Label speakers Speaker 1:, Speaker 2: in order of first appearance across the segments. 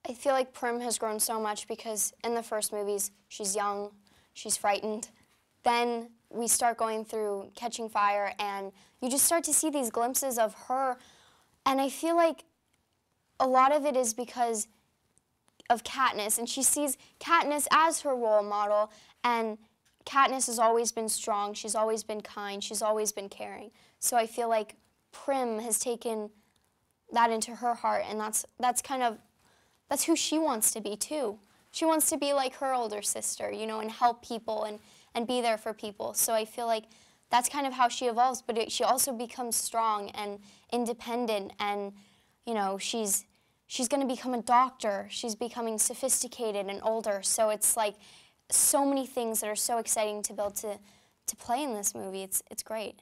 Speaker 1: I feel like Prim has grown so much because in the first movies, she's young, she's frightened. Then we start going through Catching Fire, and you just start to see these glimpses of her. And I feel like a lot of it is because of Katniss, and she sees Katniss as her role model, and Katniss has always been strong, she's always been kind, she's always been caring. So I feel like Prim has taken that into her heart, and that's who she wants to be too. She wants to be like her older sister, you know, and help people and be there for people. So I feel like that's kind of how she evolves, but she also becomes strong and independent, and you know, she's going to become a doctor. She's becoming sophisticated and older. So it's like so many things that are so exciting to be able to play in this movie. It's great.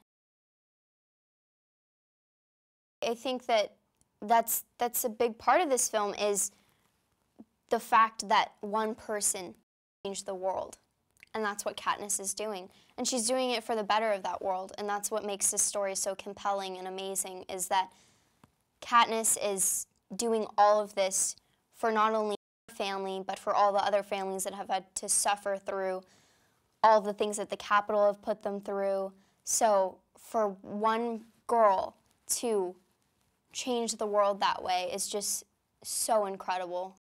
Speaker 1: I think that's a big part of this film is the fact that one person changed the world. And that's what Katniss is doing. And she's doing it for the better of that world. And that's what makes this story so compelling and amazing, is that Katniss is doing all of this for not only her family, but for all the other families that have had to suffer through all the things that the Capitol have put them through. So for one girl to change the world that way is just so incredible.